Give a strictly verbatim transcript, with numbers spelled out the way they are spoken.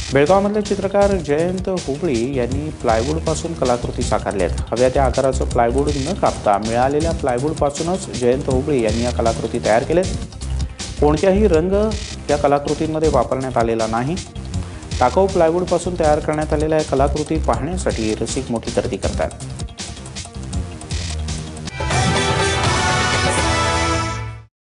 बेळगावमधले चित्रकार जयंत हुबळी यांनी प्लायवूडपासून कलाकृती साकारल्या आहेत. हव्या त्या आकाराचं प्लायवूड न कापता मिळालेल्या प्लायवूडपासूनच जयंत हुबळी यांनी या कलाकृती तयार केल्यात. कोणत्याही रंग या कलाकृतींमध्ये वापरण्यात आलेला नाही. टाकाऊ प्लायवूडपासून तयार करण्यात आलेल्या या कलाकृती पाहण्यासाठी रसिक मोठी गर्दी करतात.